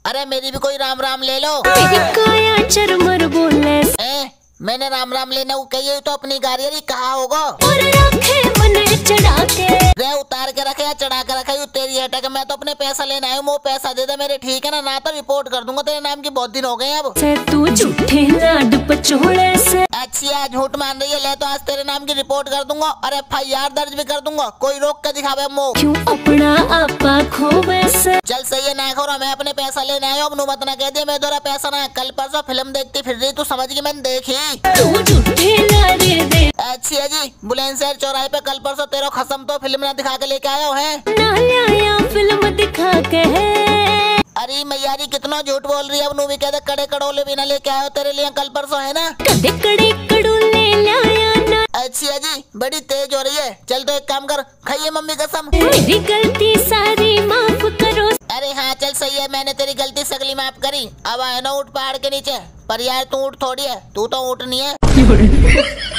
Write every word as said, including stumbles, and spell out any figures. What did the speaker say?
अरे मेरी भी कोई राम राम ले लो। मेरी काया चरमर बोले ए, मैंने राम राम लेने को कही तो अपनी गाड़ी कहा होगा और रखे मन चढ़ा के रे उतार के रखे या चढ़ा के रखे तेरी हटक। मैं तो अपने पैसा लेने आयु, वो पैसा दे दे मेरे, ठीक है ना? ना तो रिपोर्ट कर दूंगा तेरे नाम की, बहुत दिन हो गए अब से तू झूठे लाड पचोले से। अच्छी है, झूठ मान रही है, ले तो आज तेरे नाम की रिपोर्ट कर दूंगा और एफ आई आर दर्ज भी कर दूंगा। कोई रोक के दिखावे मो क्यों अपना आपा खोवे से। चल सही है ना खोरा, मैं अपने पैसा लेने आया हूँ, मत ना कह दिया मैं तेरा पैसा ना। कल परसों फिल्म देखती फिर रही, तू समझ गई? मैंने देखी। तू झूठे लारे दे। अच्छी है जी, बुलंदशहर चौराहे पे कल परसों तेरा खसम तो फिल्म ना दिखा के लेके आया है ना लाया फिल्म दिखा के। अरे मैयारी कितना झूठ बोल रही है। अब नू भी कहते कड़े कड़ोले भी ना लेके आयो तेरे लिए कल परसों, है ना? कदे कड़े कड़ोले लाया ना। अच्छी है जी, बड़ी तेज हो रही है। चल तो एक काम कर, खाइए मम्मी कसम। मेरी गलती सारी माफ करो। अरे हाँ चल सही है, मैंने तेरी गलती सगली माफ करी। अब आए ना उठ पहाड़ के नीचे, पर यार तू उठ थोड़ी है, तू तो उठ नहीं है।